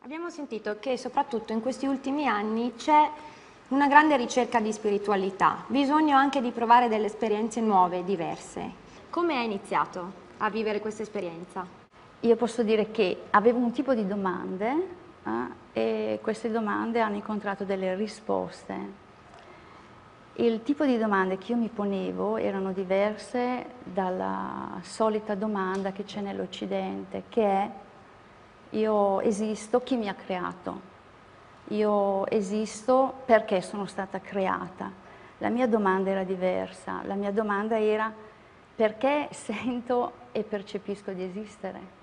Abbiamo sentito che soprattutto in questi ultimi anni c'è una grande ricerca di spiritualità, bisogno anche di provare delle esperienze nuove, diverse. Come hai iniziato a vivere questa esperienza? Io posso dire che avevo un tipo di domande e queste domande hanno incontrato delle risposte. Il tipo di domande che io mi ponevo erano diverse dalla solita domanda che c'è nell'Occidente, che è: io esisto, chi mi ha creato? Io esisto perché sono stata creata? La mia domanda era diversa, la mia domanda era: perché sento e percepisco di esistere?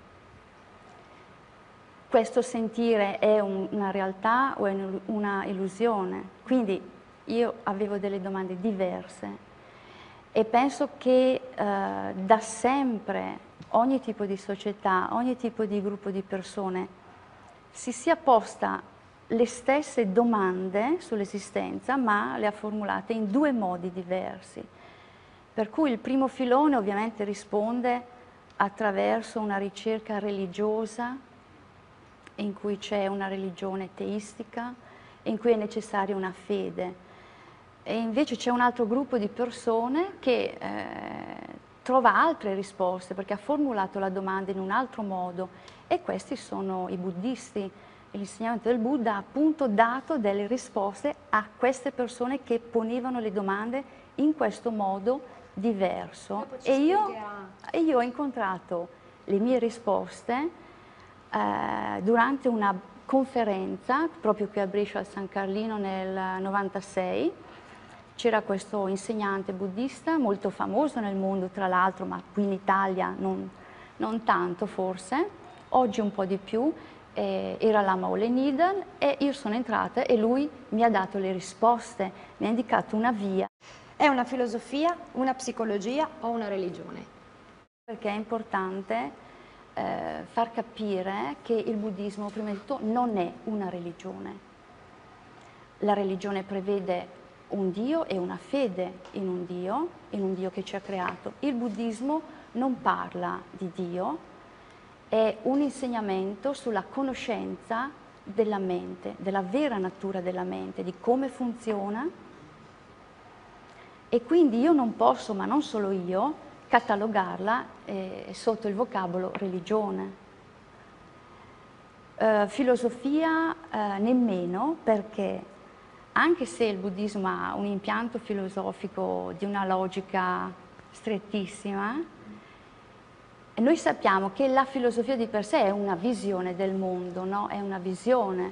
Questo sentire è una realtà o è una illusione? Quindi io avevo delle domande diverse e penso che da sempre ogni tipo di società, ogni tipo di gruppo di persone si sia posta le stesse domande sull'esistenza, ma le ha formulate in due modi diversi. Per cui il primo filone ovviamente risponde attraverso una ricerca religiosa, in cui c'è una religione teistica, in cui è necessaria una fede. E invece c'è un altro gruppo di persone che trova altre risposte, perché ha formulato la domanda in un altro modo, e questi sono i buddisti. L'insegnamento del Buddha ha appunto dato delle risposte a queste persone che ponevano le domande in questo modo diverso. E io ho incontrato le mie risposte durante una conferenza proprio qui a Brescia al San Carlino nel 96. C'era questo insegnante buddista molto famoso nel mondo, tra l'altro, ma qui in Italia non tanto forse, oggi un po' di più. Era Lama Ole Nidal e io sono entrata e lui mi ha dato le risposte, mi ha indicato una via. È una filosofia, una psicologia o una religione? Perché è importante far capire che il buddismo, prima di tutto, non è una religione. La religione prevede un Dio e una fede in un Dio che ci ha creato. Il buddismo non parla di Dio, è un insegnamento sulla conoscenza della mente, della vera natura della mente, di come funziona, e quindi io non posso, ma non solo io, catalogarla sotto il vocabolo religione. Filosofia nemmeno, perché anche se il buddismo ha un impianto filosofico di una logica strettissima, noi sappiamo che la filosofia di per sé è una visione del mondo, no? È una visione,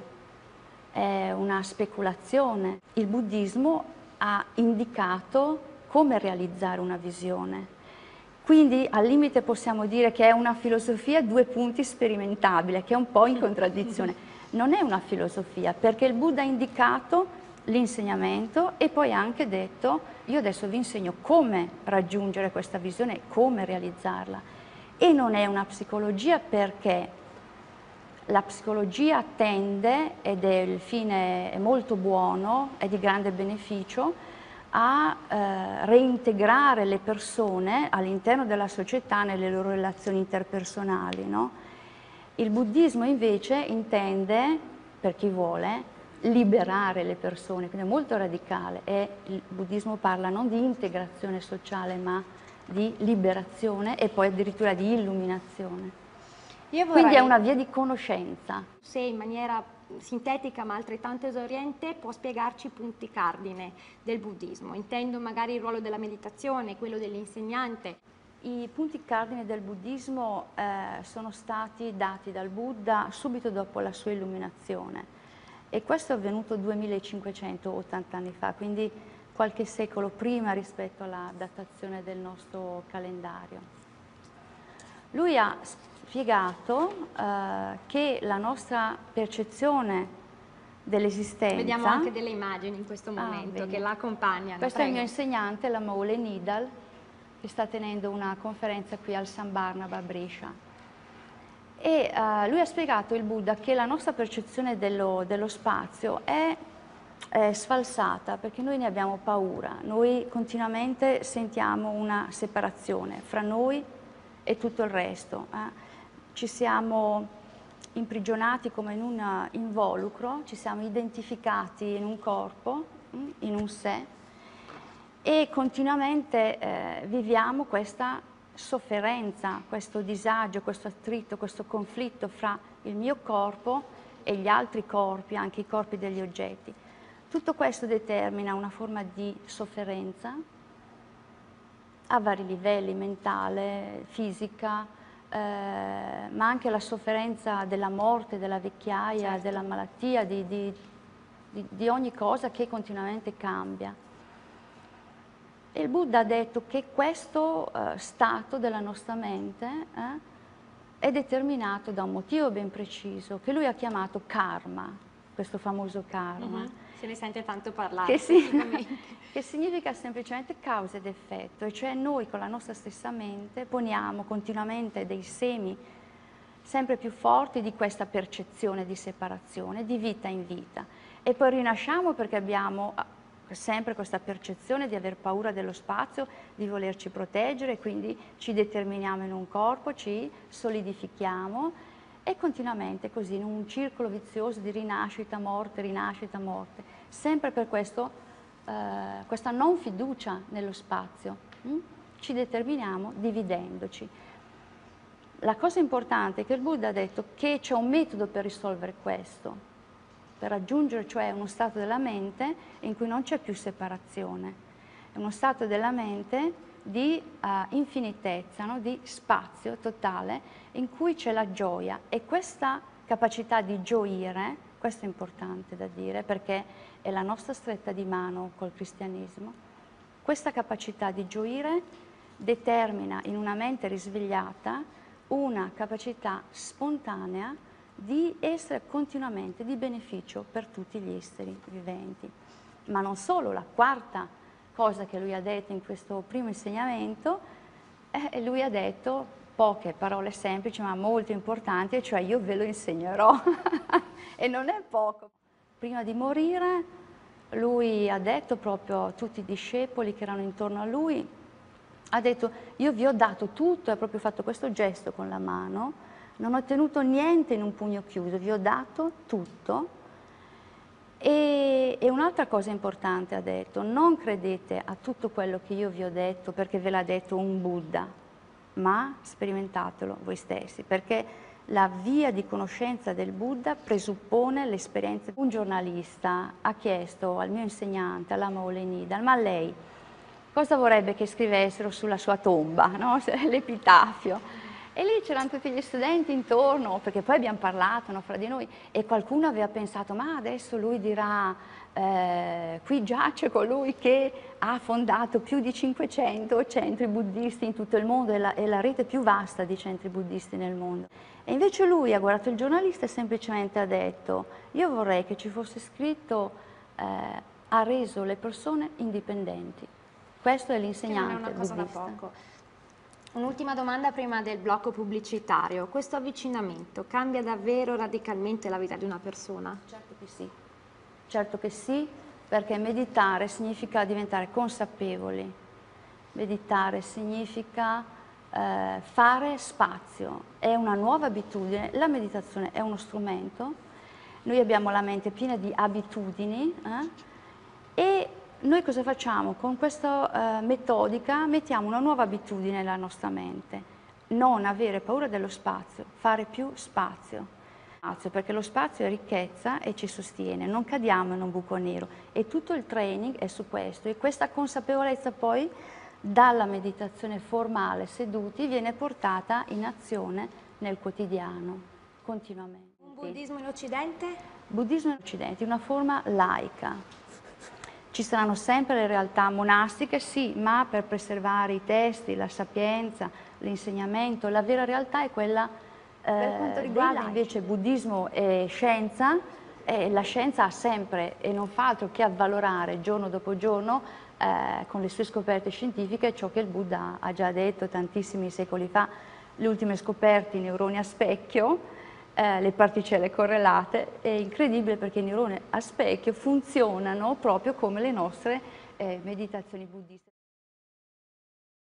è una speculazione. Il buddismo ha indicato come realizzare una visione. Quindi al limite possiamo dire che è una filosofia a due punti sperimentabile, che è un po' in contraddizione. Non è una filosofia, perché il Buddha ha indicato l'insegnamento e poi ha anche detto: io adesso vi insegno come raggiungere questa visione, come realizzarla. E non è una psicologia, perché la psicologia tende, ed è il fine è molto buono, è di grande beneficio, a reintegrare le persone all'interno della società nelle loro relazioni interpersonali, no? Il buddismo invece intende, per chi vuole, liberare le persone, quindi è molto radicale, e il buddismo parla non di integrazione sociale ma di liberazione e poi addirittura di illuminazione. Quindi è una via di conoscenza. Se in maniera sintetica ma altrettanto esauriente può spiegarci i punti cardine del buddismo. Intendo magari il ruolo della meditazione, quello dell'insegnante. I punti cardine del buddismo sono stati dati dal Buddha subito dopo la sua illuminazione, e questo è avvenuto 2580 anni fa, quindi qualche secolo prima rispetto alla datazione del nostro calendario. Lui ha spiegato che la nostra percezione dell'esistenza... Vediamo anche delle immagini in questo momento che la accompagnano. Questo è il mio insegnante, Lama Ole Nidal, che sta tenendo una conferenza qui al San Barnaba a Brescia. E lui ha spiegato, il Buddha, che la nostra percezione dello spazio è sfalsata, perché noi ne abbiamo paura. Noi continuamente sentiamo una separazione fra noi e tutto il resto. Ci siamo imprigionati come in un involucro, ci siamo identificati in un corpo, in un sé, e continuamente viviamo questa sofferenza, questo disagio, questo attrito, questo conflitto fra il mio corpo e gli altri corpi, anche i corpi degli oggetti. Tutto questo determina una forma di sofferenza a vari livelli, mentale, fisica, ma anche la sofferenza della morte, della vecchiaia, certo, della malattia, di ogni cosa che continuamente cambia. E il Buddha ha detto che questo stato della nostra mente è determinato da un motivo ben preciso, che lui ha chiamato karma, questo famoso karma. Se ne sente tanto parlare. Che significa semplicemente causa ed effetto, e cioè noi con la nostra stessa mente poniamo continuamente dei semi sempre più forti di questa percezione di separazione, di vita in vita, e poi rinasciamo perché abbiamo sempre questa percezione di aver paura dello spazio, di volerci proteggere, quindi ci determiniamo in un corpo, ci solidifichiamo e continuamente così in un circolo vizioso di rinascita, morte, sempre per questo, questa non fiducia nello spazio. Ci determiniamo dividendoci. La cosa importante è che il Buddha ha detto che c'è un metodo per risolvere questo, per raggiungere cioè uno stato della mente in cui non c'è più separazione, è uno stato della mente di infinitezza, no? Di spazio totale in cui c'è la gioia, e questa capacità di gioire, questo è importante da dire perché è la nostra stretta di mano col cristianesimo, questa capacità di gioire determina in una mente risvegliata una capacità spontanea di essere continuamente di beneficio per tutti gli esseri viventi. Ma non solo, la quarta cosa che lui ha detto in questo primo insegnamento, lui ha detto poche parole semplici ma molto importanti, cioè io ve lo insegnerò e non è poco. Prima di morire lui ha detto proprio a tutti i discepoli che erano intorno a lui, ha detto io vi ho dato tutto, ha proprio fatto questo gesto con la mano, non ho ottenuto niente in un pugno chiuso, vi ho dato tutto. E un'altra cosa importante ha detto, non credete a tutto quello che io vi ho detto perché ve l'ha detto un Buddha, ma sperimentatelo voi stessi, perché la via di conoscenza del Buddha presuppone l'esperienza. Un giornalista ha chiesto al mio insegnante, alla Maule Nidal, ma lei cosa vorrebbe che scrivessero sulla sua tomba, no? L'epitafio? E lì c'erano tutti gli studenti intorno, perché poi abbiamo parlato, no, fra di noi, e qualcuno aveva pensato, ma adesso lui dirà, qui giace colui che ha fondato più di 500 centri buddisti in tutto il mondo, è la rete più vasta di centri buddisti nel mondo. E invece lui ha guardato il giornalista e semplicemente ha detto, io vorrei che ci fosse scritto, ha reso le persone indipendenti. Questo è l'insegnante buddista. Non è una cosa da poco. Un'ultima domanda prima del blocco pubblicitario. Questo avvicinamento cambia davvero radicalmente la vita di una persona? Certo che sì. Certo che sì, perché meditare significa diventare consapevoli. Meditare significa fare spazio. È una nuova abitudine. La meditazione è uno strumento. Noi abbiamo la mente piena di abitudini e noi cosa facciamo? Con questa metodica mettiamo una nuova abitudine nella nostra mente, non avere paura dello spazio, fare più spazio, perché lo spazio è ricchezza e ci sostiene, non cadiamo in un buco nero, e tutto il training è su questo, e questa consapevolezza poi dalla meditazione formale seduti viene portata in azione nel quotidiano, continuamente. Un buddismo in Occidente? Buddismo in Occidente, una forma laica. Ci saranno sempre le realtà monastiche, sì, ma per preservare i testi, la sapienza, l'insegnamento, la vera realtà è quella per quanto riguarda invece buddismo e scienza, la scienza ha sempre e non fa altro che avvalorare giorno dopo giorno con le sue scoperte scientifiche ciò che il Buddha ha già detto tantissimi secoli fa, le ultime scoperte, i neuroni a specchio, le particelle correlate. È incredibile perché i neuroni a specchio funzionano proprio come le nostre meditazioni buddiste.